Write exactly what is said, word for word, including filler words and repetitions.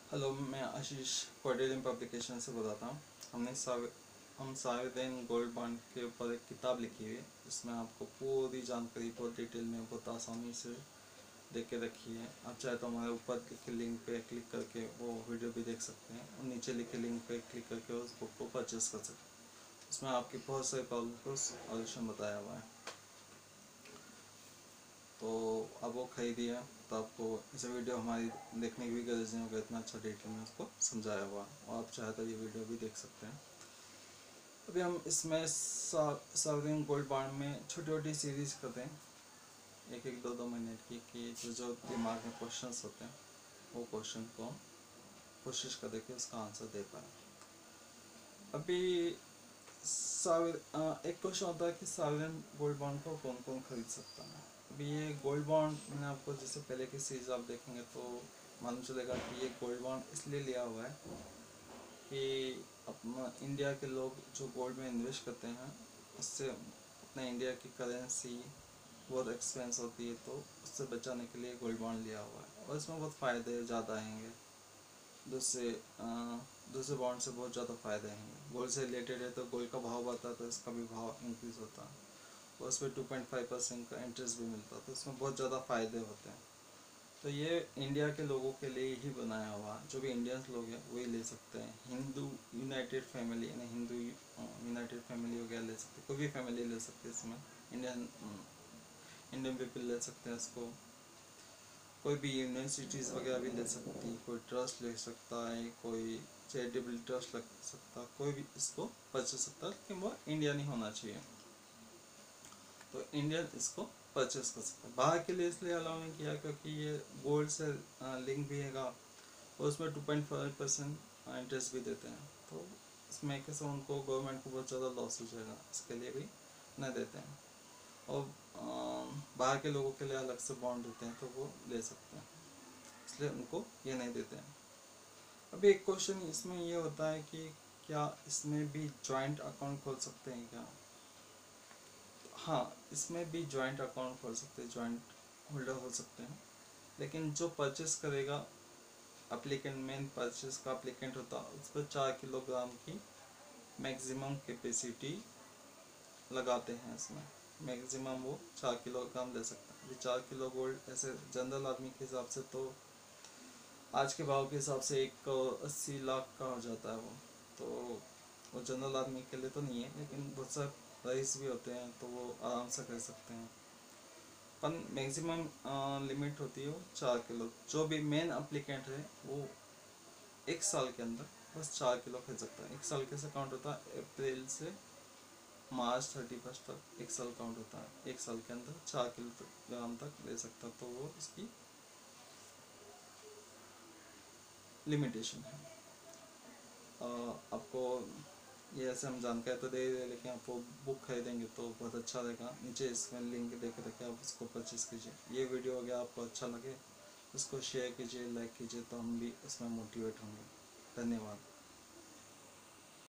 Hello, मैं आशीष कोडेलिंग publication से बताता हूँ। हमने सावे हम सावेदन गोल्ड बॉन्ड के ऊपर एक किताब लिखी हुई है, जिसमें आपको पूरी जानकारी बहुत डिटेल में बहुत आसानी से दे के रखी है। आप चाहे तो हमारे ऊपर लिखे लिंक पे क्लिक करके वो वीडियो भी देख सकते हैं और नीचे लिखे लिंक पे क्लिक करके उस बुक को परचेस कर सकते हैं। उसमें आपकी बहुत सारी प्रॉब्लम को सॉल्यूशन बताया हुआ है। तो अब वो खरीदिए तो आपको ऐसे वीडियो हमारी देखने की भी गरज नहीं होगा, इतना अच्छा डिटेल में उसको समझाया हुआ, और आप चाहे तो ये वीडियो भी देख सकते हैं। अभी हम इसमें सावरिन गोल्ड बॉन्ड में छोटी छोटी सीरीज करते हैं, एक एक दो दो मिनट की, कि जो जो दिमाग में क्वेश्चंस होते हैं वो क्वेश्चन को कोशिश करें कि उसका आंसर दे पाए। अभी सावर एक क्वेश्चन होता है कि सावरिन गोल्ड बॉन्ड को कौन कौन खरीद सकता है। अभी ये गोल्ड बॉन्ड मैंने आपको जैसे पहले की सीरीज आप देखेंगे तो मालूम चलेगा कि ये गोल्ड बॉन्ड इसलिए लिया हुआ है कि अपना इंडिया के लोग जो गोल्ड में इन्वेस्ट करते हैं उससे अपने इंडिया की करेंसी बहुत एक्सपेंस होती है, तो उससे बचाने के लिए गोल्ड बॉन्ड लिया हुआ है और इसमें बहुत फ़ायदे ज़्यादा आएंगे। दूसरे दूसरे बॉन्ड से बहुत ज़्यादा फ़ायदे हैं। गोल्ड से रिलेटेड है तो गोल्ड का भाव बढ़ता है तो इसका भी भाव इंक्रीज़ होता है और उस पर टू पॉइंट फाइव परसेंट का इंटरेस्ट भी मिलता है, तो इसमें बहुत ज़्यादा फ़ायदे होते हैं। तो ये इंडिया के लोगों के लिए ही बनाया हुआ, जो भी इंडियंस लोग हैं वही ले सकते हैं। हिंदू यूनाइटेड फैमिली यानी हिंदू यूनाइटेड फैमिली वगैरह ले सकते हैं, कोई भी फैमिली ले सकते हैं इसमें। इंडियन इंडियन पीपल ले सकते हैं इसको, कोई भी यूनिवर्सिटीज़ वगैरह भी ले सकती है, कोई ट्रस्ट ले सकता है, कोई चैरिटेबल ट्रस्ट लग सकता है, कोई भी इसको परचेस सकता है, लेकिन वो इंडियन ही होना चाहिए। तो इंडियन इसको परचेस कर सकता है। बाहर के लिए इसलिए अलाउ नहीं किया क्योंकि ये गोल्ड से लिंक भी हैगा और उसमें two point five percent interest भी देते हैं, तो इसमें कैसे उनको गवर्नमेंट को बहुत ज़्यादा लॉस हो जाएगा, इसके लिए भी नहीं देते हैं। और बाहर के लोगों के लिए अलग से बॉन्ड देते हैं तो वो ले सकते हैं, इसलिए उनको ये नहीं देते हैं। अभी एक क्वेश्चन इसमें ये होता है कि क्या इसमें भी जॉइंट अकाउंट खोल सकते हैं क्या? हाँ, इसमें भी जॉइंट अकाउंट खोल सकते हैं, जॉइंट होल्डर हो सकते हैं, लेकिन जो परचेस करेगा अप्लीकेंट, मेन परचेस का अप्लीकेंट होता है, उस पर चार किलोग्राम की मैक्सिमम कैपेसिटी लगाते हैं। इसमें मैक्सिमम वो चार किलोग्राम ले सकता है। ये चार किलो गोल्ड ऐसे जनरल आदमी के हिसाब से तो आज के भाव के हिसाब से एक अस्सी लाख का हो जाता है वो, तो वो जनरल आदमी के लिए तो नहीं है, लेकिन बहुत सारे रईस भी होते हैं तो वो आराम से कर सकते हैं। पर मैक्सिमम लिमिट होती है वो चार किलो। जो भी मेन अप्लीकेंट है वो एक साल के अंदर बस चार किलो खरीद सकता है। एक साल कैसे काउंट होता है? अप्रैल से मार्च थर्टी फर्स्ट तक एक साल काउंट होता है। एक साल के अंदर चार किलो ग्राम तक ले सकता, तो वो इसकी लिमिटेशन है। आपको ये ऐसे हम जानकारी तो दे रहे हैं, लेकिन आपको बुक खरीदेंगे तो बहुत अच्छा रहेगा। नीचे इसमें लिंक देख रखे आप उसको परचेस कीजिए। ये वीडियो अगर आपको अच्छा लगे उसको शेयर कीजिए, लाइक कीजिए, तो हम भी उसमें मोटिवेट होंगे। धन्यवाद।